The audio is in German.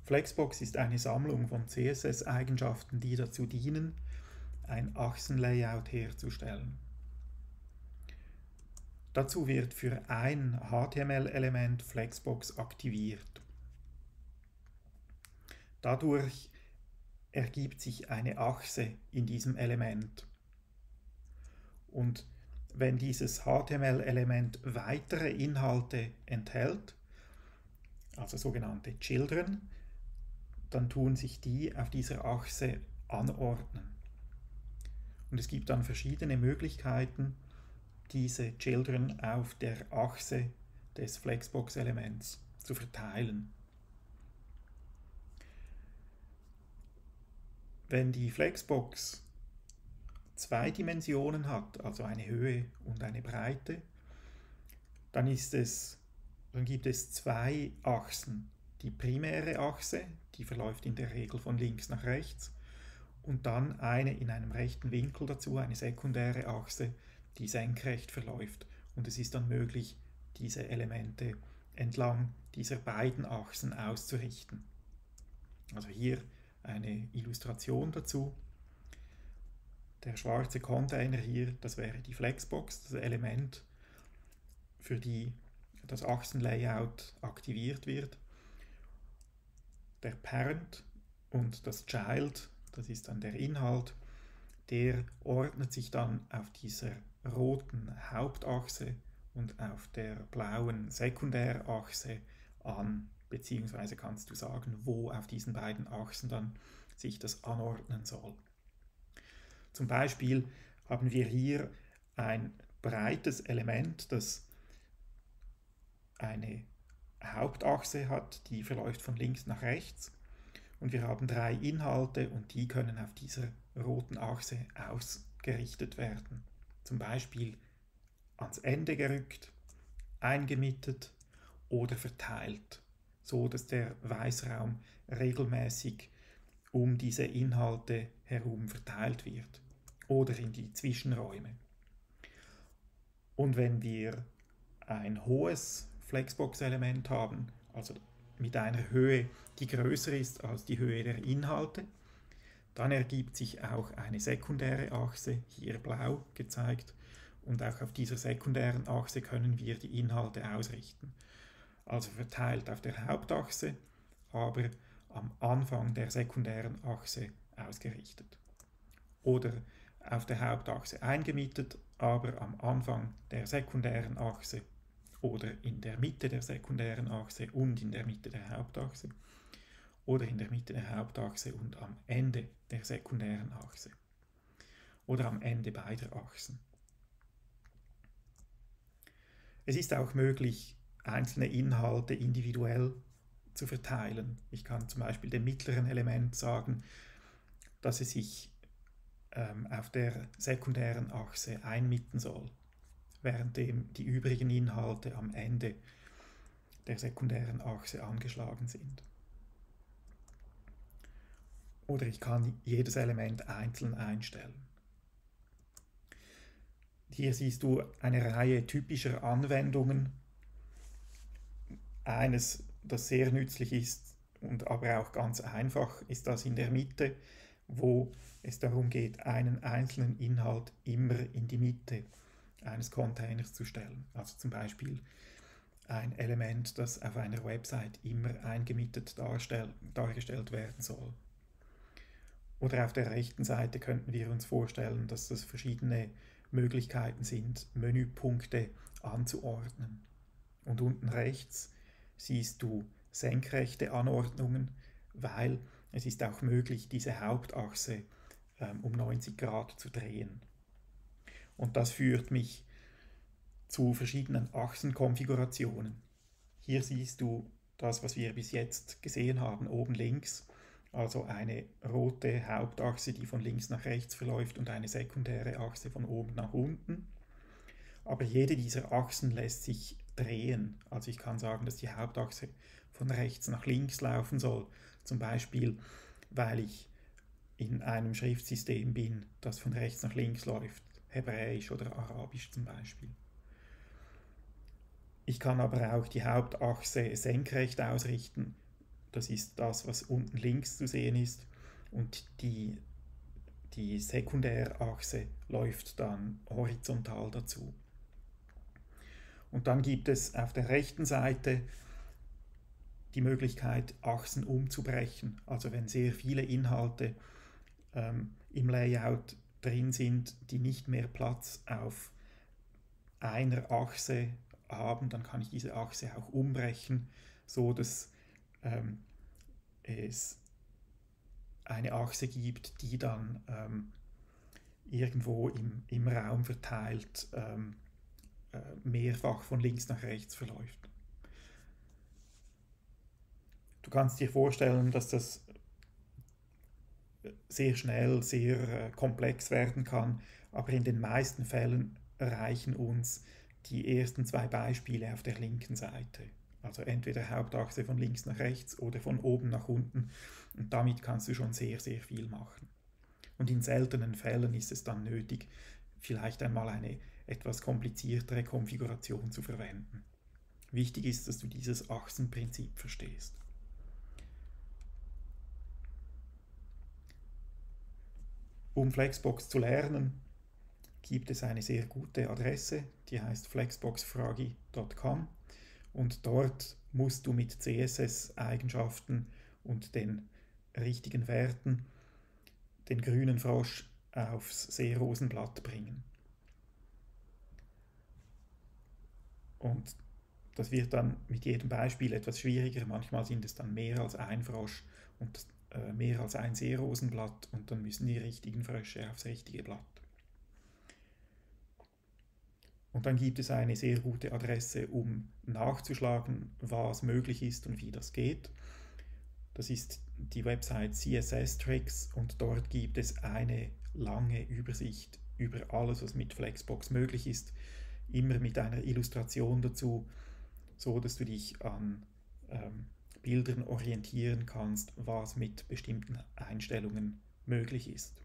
Flexbox ist eine Sammlung von CSS-Eigenschaften, die dazu dienen, ein Achsenlayout herzustellen. Dazu wird für ein HTML-Element Flexbox aktiviert. Dadurch ergibt sich eine Achse in diesem Element. Und wenn dieses HTML-Element weitere Inhalte enthält, also sogenannte Children, dann tun sich die auf dieser Achse anordnen. Und es gibt dann verschiedene Möglichkeiten, diese Children auf der Achse des Flexbox-Elements zu verteilen. Wenn die Flexbox zwei Dimensionen hat, also eine Höhe und eine Breite, dann gibt es zwei Achsen. Die primäre Achse, die verläuft in der Regel von links nach rechts, und dann eine in einem rechten Winkel dazu, eine sekundäre Achse, die senkrecht verläuft. Und es ist dann möglich, diese Elemente entlang dieser beiden Achsen auszurichten. Also hier eine Illustration dazu. Der schwarze Container hier, das wäre die Flexbox, das Element, für die das Achsenlayout aktiviert wird. Der Parent und das Child, das ist dann der Inhalt, der ordnet sich dann auf dieser roten Hauptachse und auf der blauen Sekundärachse an, beziehungsweise kannst du sagen, wo auf diesen beiden Achsen dann sich das anordnen soll. Zum Beispiel haben wir hier ein breites Element, das eine Hauptachse hat, die verläuft von links nach rechts, und wir haben drei Inhalte und die können auf dieser roten Achse ausgerichtet werden. Zum Beispiel ans Ende gerückt, eingemittet oder verteilt, so dass der Weißraum regelmäßig um diese Inhalte herum verteilt wird oder in die Zwischenräume. Und wenn wir ein hohes Flexbox-Element haben, also mit einer Höhe, die größer ist als die Höhe der Inhalte, dann ergibt sich auch eine sekundäre Achse, hier blau gezeigt, und auch auf dieser sekundären Achse können wir die Inhalte ausrichten. Also verteilt auf der Hauptachse, aber am Anfang der sekundären Achse ausgerichtet. Oder auf der Hauptachse eingemietet, aber am Anfang der sekundären Achse oder in der Mitte der sekundären Achse und in der Mitte der Hauptachse oder in der Mitte der Hauptachse und am Ende der sekundären Achse oder am Ende beider Achsen. Es ist auch möglich, einzelne Inhalte individuell zu verteilen. Ich kann zum Beispiel dem mittleren Element sagen, dass es sich auf der sekundären Achse einmitten soll, währenddem die übrigen Inhalte am Ende der sekundären Achse angeschlagen sind. Oder ich kann jedes Element einzeln einstellen. Hier siehst du eine Reihe typischer Anwendungen. Eines, das sehr nützlich ist und aber auch ganz einfach, ist das in der Mitte, wo es darum geht, einen einzelnen Inhalt immer in die Mitte eines Containers zu stellen. Also zum Beispiel ein Element, das auf einer Website immer eingemietet dargestellt werden soll. Oder auf der rechten Seite könnten wir uns vorstellen, dass das verschiedene Möglichkeiten sind, Menüpunkte anzuordnen. Und unten rechts siehst du senkrechte Anordnungen, weil es ist auch möglich, diese Hauptachse um 90 Grad zu drehen. Und das führt mich zu verschiedenen Achsenkonfigurationen. Hier siehst du das, was wir bis jetzt gesehen haben, oben links, also eine rote Hauptachse, die von links nach rechts verläuft, und eine sekundäre Achse von oben nach unten. Aber jede dieser Achsen lässt sich drehen. Also ich kann sagen, dass die Hauptachse von rechts nach links laufen soll. Zum Beispiel, weil ich in einem Schriftsystem bin, das von rechts nach links läuft. Hebräisch oder Arabisch zum Beispiel. Ich kann aber auch die Hauptachse senkrecht ausrichten, das ist das, was unten links zu sehen ist, und die Sekundärachse läuft dann horizontal dazu. Und dann gibt es auf der rechten Seite die Möglichkeit, Achsen umzubrechen. Also wenn sehr viele Inhalte im Layout drin sind, die nicht mehr Platz auf einer Achse haben, dann kann ich diese Achse auch umbrechen, so dass es eine Achse gibt, die dann irgendwo im Raum verteilt mehrfach von links nach rechts verläuft. Du kannst dir vorstellen, dass das sehr schnell sehr komplex werden kann, aber in den meisten Fällen reichen uns die ersten 2 Beispiele auf der linken Seite. Also entweder Hauptachse von links nach rechts oder von oben nach unten, und damit kannst du schon sehr, sehr viel machen. Und in seltenen Fällen ist es dann nötig, vielleicht einmal eine etwas kompliziertere Konfiguration zu verwenden. Wichtig ist, dass du dieses Achsenprinzip verstehst. Um Flexbox zu lernen, gibt es eine sehr gute Adresse, die heißt flexboxfragi.com, und dort musst du mit CSS-Eigenschaften und den richtigen Werten den grünen Frosch aufs Seerosenblatt bringen. Und das wird dann mit jedem Beispiel etwas schwieriger. Manchmal sind es dann mehr als ein Frosch und mehr als ein Seerosenblatt, und dann müssen die richtigen Frösche aufs richtige Blatt. Und dann gibt es eine sehr gute Adresse, um nachzuschlagen, was möglich ist und wie das geht. Das ist die Website CSS Tricks, und dort gibt es eine lange Übersicht über alles, was mit Flexbox möglich ist, immer mit einer Illustration dazu, so dass du dich an Bildern orientieren kannst, was mit bestimmten Einstellungen möglich ist.